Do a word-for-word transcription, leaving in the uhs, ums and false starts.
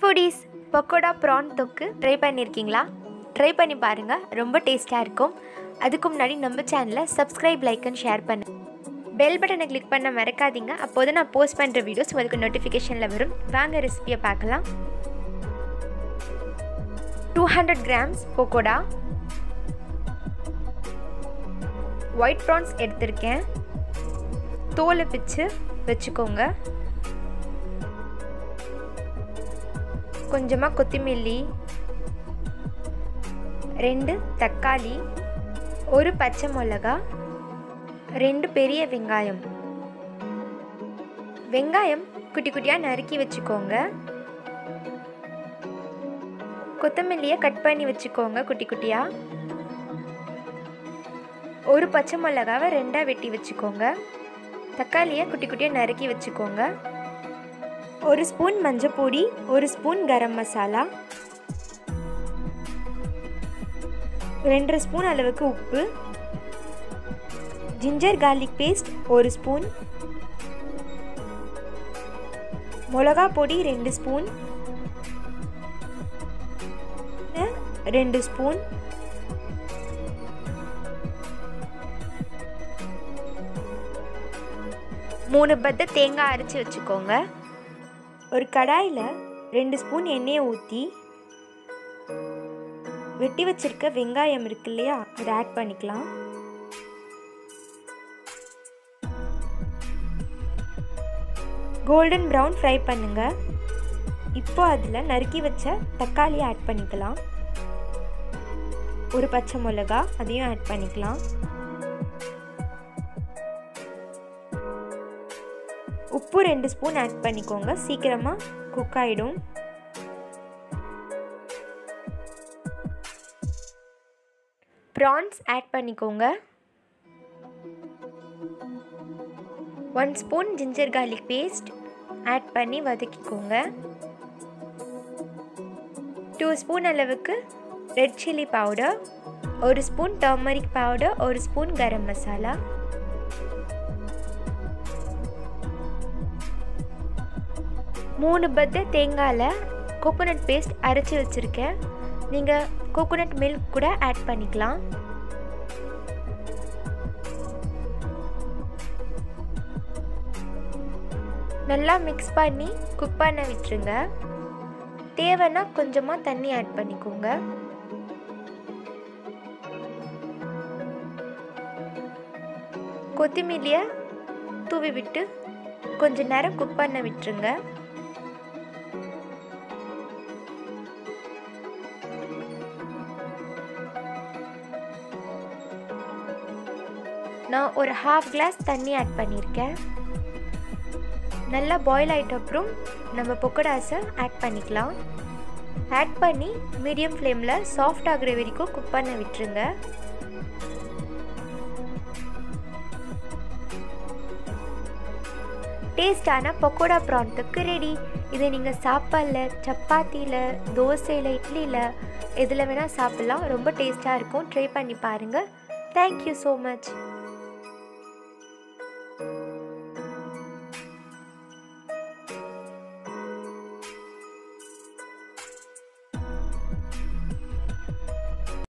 foodies, pakoda prawn thokku try பண்ணிருக்கீங்களா? Try பண்ணி பாருங்க, ரொம்ப டேஸ்டா இருக்கும். அதுக்கு முன்னாடி நம்ம சேனலை subscribe, like and share பண்ணுங்க. பெல் பட்டனை கிளிக் பண்ண மறக்காதீங்க. அப்போதான் நான் போஸ்ட் பண்ற வீடியோஸ் உங்களுக்கு நோட்டிஃபிகேஷன்ல வரும். வாங்க ரெசிபியை பார்க்கலாம். two hundred grams pakoda, white prawns எடுத்துர்க்கேன். தோலை பிச்சு வெச்சுக்கோங்க. கொஞ்சமா கொத்தமல்லி, ரெண்டு தக்காளி, ஒரு பச்சை மிளகாய், ரெண்டு பெரிய வெங்காயம். வெங்காயம் குட்டி குட்டியா நறுக்கி வெச்சுக்கோங்க. கொத்தமல்லியை கட் பண்ணி வெச்சுக்கோங்க குட்டி குட்டியா. ஒரு பச்சை மிளகாவை ரெண்டா வெட்டி வெச்சுக்கோங்க. தக்காளியை குட்டி குட்டியா நறுக்கி வெச்சுக்கோங்க. ஒரு ஸ்பூன் மஞ்சள் பொடி, ஒரு ஸ்பூன் கரம் மசாலா, ரெண்டு ஸ்பூன் அளவுக்கு உப்பு, ஜிஞ்சர் கார்லிக் பேஸ்ட் ஒரு ஸ்பூன், மிளகா பொடி ரெண்டு ஸ்பூன், ரெண்டு ஸ்பூன், மூணு பத்த தேங்காய் அரைச்சி வச்சுக்கோங்க. ஒரு கடாயில் ரெண்டு ஸ்பூன் எண்ணெயை ஊற்றி வெட்டி வச்சிருக்க வெங்காயம் இருக்கு இல்லையா, அதை ஆட் பண்ணிக்கலாம். கோல்டன் ப்ரௌன் ஃப்ரை பண்ணுங்க. இப்போ அதில் நறுக்கி வச்ச தக்காளியை ஆட் பண்ணிக்கலாம். ஒரு பச்சை மிளகா அதையும் ஆட் பண்ணிக்கலாம். உப்பு ரெண்டு ஸ்பூன் ஆட் பண்ணிக்கோங்க, சீக்கிரமாக குக் ஆகிடும். ப்ரான்ஸ் ஆட் பண்ணிக்கோங்க. One spoon ginger garlic paste add பண்ணி வதக்கிக்கோங்க. டூ ஸ்பூன் அளவுக்கு ரெட் சில்லி பவுடர், ஒரு ஸ்பூன் டர்மரிக் பவுடர், ஒரு ஸ்பூன் கரம் மசாலா, மூணு பத்த தேங்காயில் கோகோனட் பேஸ்ட் அரைச்சி வச்சுருக்கேன். நீங்கள் கோகோனட் மில்க் கூட ஆட் பண்ணிக்கலாம். நல்லா மிக்ஸ் பண்ணி குக் பண்ண விட்டுருங்க. தேவைன்னா கொஞ்சமாக தண்ணி ஆட் பண்ணிக்கோங்க. கொத்தமல்லியை தூவி விட்டு கொஞ்ச நேரம் குக் பண்ண விட்டுருங்க. நான் ஒரு ஹாஃப் கிளாஸ் தண்ணி ஆட் பண்ணியிருக்கேன். நல்லா பாயில் ஆகிட்ட அப்புறம் நம்ம பக்கோடாஸை ஆட் பண்ணிக்கலாம். ஆட் பண்ணி மீடியம் ஃப்ளேமில் சாஃப்ட் ஆகிற வரைக்கும் குக் பண்ண விட்டுருங்க. டேஸ்டான பக்கோடா ப்ரான் தொக்கு ரெடி. இதை நீங்கள் சாப்பாடில், சப்பாத்தியில், தோசையில், இட்லியில் எதில் வேணால் சாப்பிட்லாம். ரொம்ப டேஸ்ட்டாக இருக்கும். ட்ரை பண்ணி பாருங்கள். Thank you so much.